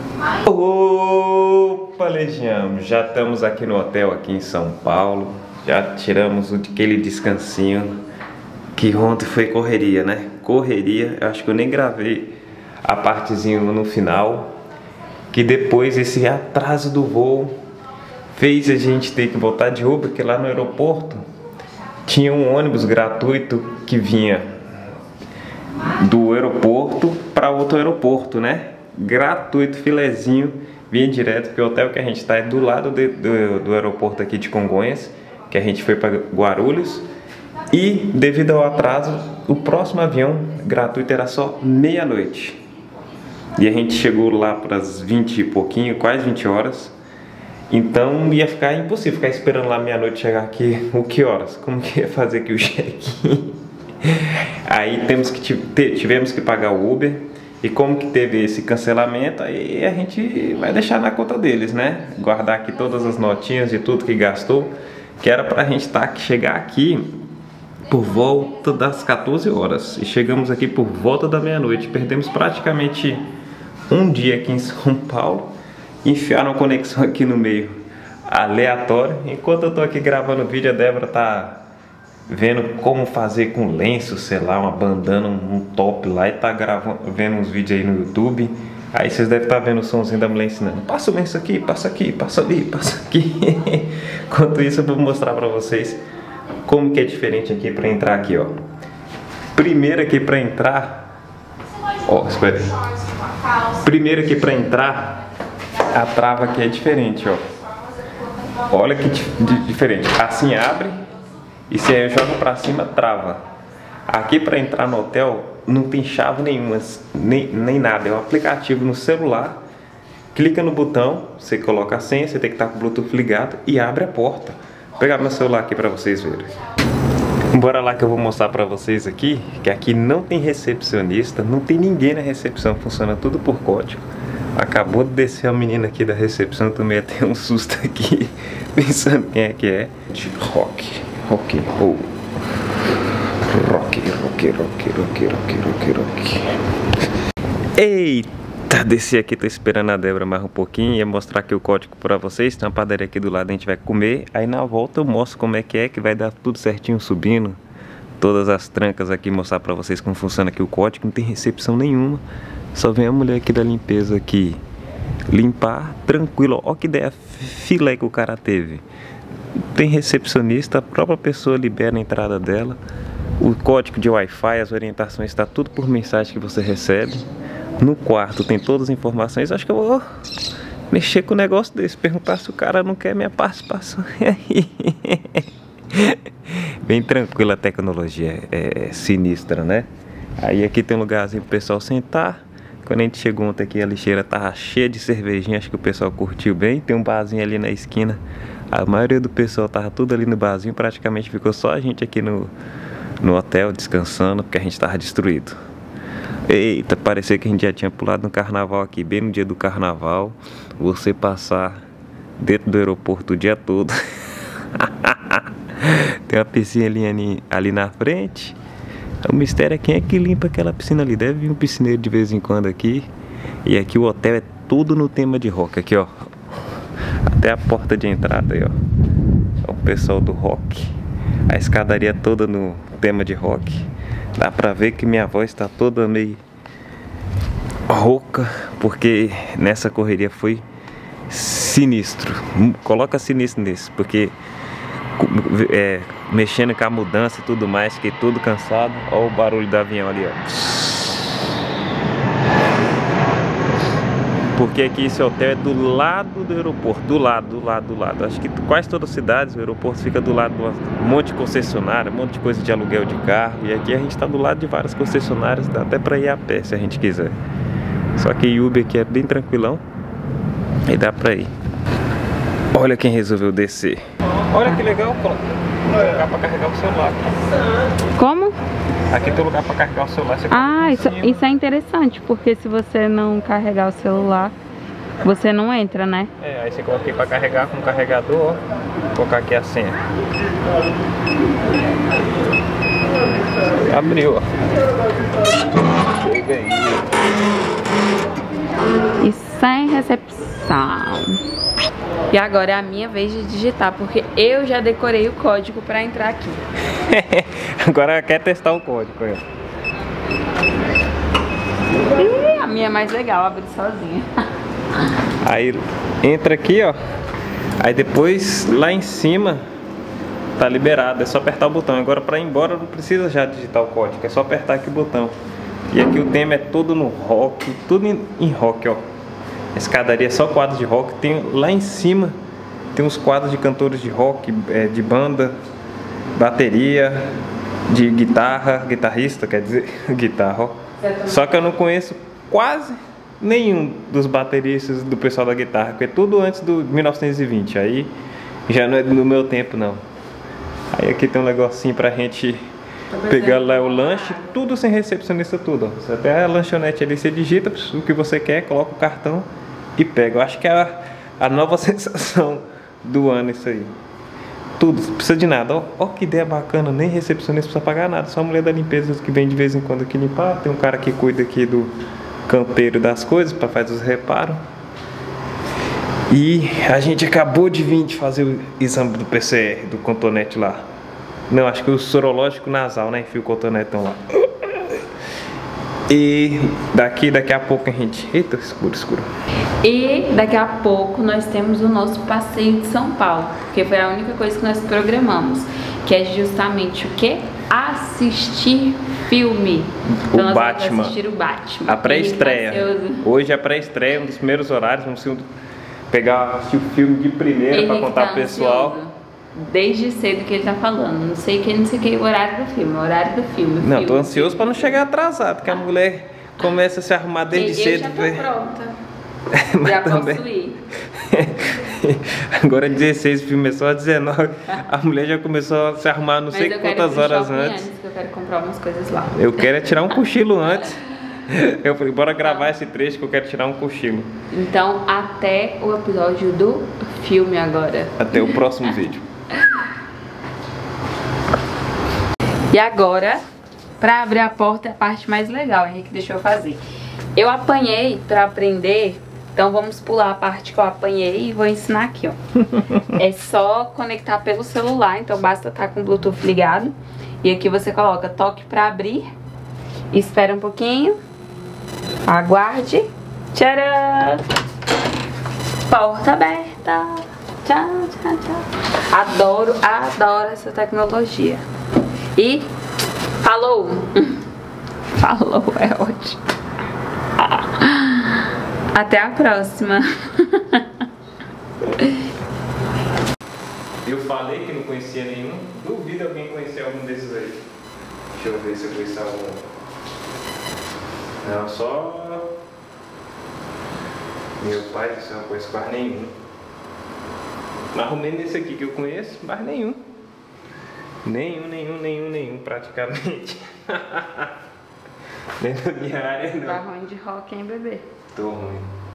Opa, Legião, já estamos aqui no hotel aqui em São Paulo. Já tiramos aquele descansinho que ontem foi correria, né? Correria, eu acho que eu nem gravei a partezinha no final, que depois esse atraso do voo fez a gente ter que voltar de Uber, porque lá no aeroporto tinha um ônibus gratuito que vinha do aeroporto para outro aeroporto, né? Gratuito, filezinho, vinha direto, porque o hotel que a gente está é do lado do aeroporto aqui de Congonhas, que a gente foi para Guarulhos. E devido ao atraso, o próximo avião gratuito era só meia-noite. E a gente chegou lá para as 20 e pouquinho, quase 20 horas. Então ia ficar impossível ficar esperando lá meia-noite chegar aqui. O que horas? Como que ia fazer aqui o check-in? Aí tivemos que pagar o Uber. E como que teve esse cancelamento, aí a gente vai deixar na conta deles, né? Guardar aqui todas as notinhas de tudo que gastou, que era pra gente chegar aqui por volta das 14 horas. E chegamos aqui por volta da meia-noite. Perdemos praticamente um dia aqui em São Paulo. Enfiaram a conexão aqui no meio, aleatório. Enquanto eu tô aqui gravando o vídeo, a Débora tá vendo como fazer com lenço, sei lá, uma bandana, um top lá, e tá vendo uns vídeos aí no YouTube. Aí vocês devem estar vendo o somzinho da mulher ensinando: passa o lenço aqui, passa aqui, passa ali, passa aqui. Enquanto isso eu vou mostrar pra vocês como que é diferente aqui pra entrar aqui, ó. Primeiro aqui pra entrar, ó, espera aí. Primeiro aqui pra entrar, a trava aqui é diferente, ó. Olha que diferente. Assim abre, e se eu jogo pra cima, trava. Aqui pra entrar no hotel não tem chave nenhuma, nem nada. É um aplicativo no celular. Clica no botão, você coloca a senha, você tem que estar com o Bluetooth ligado e abre a porta. Vou pegar meu celular aqui pra vocês verem. Bora lá que eu vou mostrar pra vocês aqui, que aqui não tem recepcionista, não tem ninguém na recepção, funciona tudo por código. Acabou de descer a menina aqui da recepção, também até um susto aqui, pensando quem é que é. De rock. Rock. Eita, desci aqui, tô esperando a Débora mais um pouquinho. Ia mostrar aqui o código pra vocês. Tem uma padaria aqui do lado, a gente vai comer. Aí na volta eu mostro como é, que vai dar tudo certinho subindo. Todas as trancas aqui, mostrar pra vocês como funciona aqui o código. Não tem recepção nenhuma. Só vem a mulher aqui da limpeza aqui limpar, tranquilo. Ó que ideia filé que o cara teve. Tem recepcionista, a própria pessoa libera a entrada dela. O código de Wi-Fi, as orientações, está tudo por mensagem que você recebe. No quarto tem todas as informações. Acho que eu vou mexer com um negócio desse, perguntar se o cara não quer minha participação. Bem tranquila a tecnologia, é sinistra, né? Aí aqui tem um lugarzinho pro pessoal sentar. Quando a gente chegou ontem aqui, a lixeira tava cheia de cervejinha, acho que o pessoal curtiu bem. Tem um barzinho ali na esquina. A maioria do pessoal tava tudo ali no barzinho, praticamente ficou só a gente aqui no hotel descansando, porque a gente tava destruído. Eita, parecia que a gente já tinha pulado no carnaval aqui, bem no dia do carnaval. Você passar dentro do aeroporto o dia todo. Tem uma piscina ali na frente. O mistério é quem é que limpa aquela piscina ali. Deve vir um piscineiro de vez em quando aqui. E aqui o hotel é tudo no tema de rock. Aqui, ó, até a porta de entrada aí, ó. É o pessoal do rock. A escadaria toda no tema de rock. Dá pra ver que minha voz tá toda meio rouca, porque nessa correria foi sinistro. Coloca sinistro nisso, porque mexendo com a mudança e tudo mais, fiquei todo cansado. Olha o barulho do avião ali, ó. Porque aqui esse hotel é do lado do aeroporto, do lado. Acho que quase todas as cidades, o aeroporto fica do lado de um monte de concessionária, um monte de coisa de aluguel de carro. E aqui a gente tá do lado de várias concessionárias, dá até pra ir a pé se a gente quiser. Só que Uber aqui é bem tranquilão e dá pra ir. Olha quem resolveu descer. Olha que legal, tem lugar pra carregar o celular aqui. Como? Aqui tem lugar pra carregar o celular. Isso é interessante, porque se você não carregar o celular, você não entra, né? Aí você coloca aqui pra carregar com o carregador, ó. Vou colocar aqui a senha. Abriu, ó. Chega aí. E sem recepção. E agora é a minha vez de digitar, porque eu já decorei o código para entrar aqui. Agora quer testar o código aí. E a minha é mais legal, abrir sozinha. Aí entra aqui, ó. Aí depois lá em cima tá liberado, é só apertar o botão. Agora para ir embora não precisa já digitar o código, é só apertar aqui o botão. E aqui o tema é todo no rock, tudo em rock, ó. A escadaria é só quadros de rock. Tem lá em cima tem uns quadros de cantores de rock, de banda, bateria, de guitarra, guitarrista, quer dizer, guitarra, ó. Só que eu não conheço quase nenhum dos bateristas do pessoal da guitarra, porque é tudo antes do 1920, aí já não é do meu tempo não. Aí aqui tem um negocinho pra gente pegar lá o lanche, tudo sem recepcionista, tudo, ó. Você até a lanchonete ali, você digita o que você quer, coloca o cartão e pega. Eu acho que é a nova sensação do ano isso aí. Tudo, não precisa de nada. Ó que ideia bacana, nem recepcionista precisa pagar nada, só a mulher da limpeza que vem de vez em quando aqui limpar. Tem um cara que cuida aqui do canteiro das coisas para fazer os reparos. E a gente acabou de vir de fazer o exame do PCR, do cotonete lá. Não, acho que o sorológico nasal, né? Enfia o cotonetão lá. E daqui a pouco a gente... Eita, escuro, escuro. E daqui a pouco nós temos o nosso passeio de São Paulo, porque foi a única coisa que nós programamos, que é justamente o quê? Assistir filme. Então nós Batman. vamos assistir o Batman. A pré-estreia. Hoje é a pré-estreia, um dos primeiros horários. Vamos pegar o filme de primeira para contar pro pessoal. Desde cedo que ele tá falando. Não sei o horário do filme. O horário do filme. Não, tô ansioso para não chegar atrasado, porque a mulher começa a se arrumar desde cedo. Eu já tô pronta. Mas já também... posso ir. Agora 16, o filme é só 19. A mulher já começou a se arrumar não sei quantas horas antes. Eu quero comprar umas coisas lá. Eu quero é tirar um cochilo antes. Eu falei, bora gravar esse trecho que eu quero tirar um cochilo. Então, até o episódio do filme agora. Até o próximo vídeo. E agora, pra abrir a porta é a parte mais legal, Henrique deixou eu fazer. Eu apanhei pra aprender, então vamos pular a parte que eu apanhei e vou ensinar aqui, ó. É só conectar pelo celular, então basta estar com o Bluetooth ligado. E aqui você coloca toque pra abrir, espera um pouquinho, aguarde, tcharam! Porta aberta, tchau, tchau, tchau. Adoro essa tecnologia. E falou! Falou, é ótimo. Até a próxima. Eu falei que não conhecia nenhum. Duvido alguém conhecer algum desses aí. Deixa eu ver se eu conheço algum. Não, só... Meu pai do céu, não conheço quase nenhum. Mais ou menos esse aqui que eu conheço, mas nenhum. Nenhum, praticamente. Nem na minha área, não. Tá ruim de rock, hein, bebê? Tô ruim.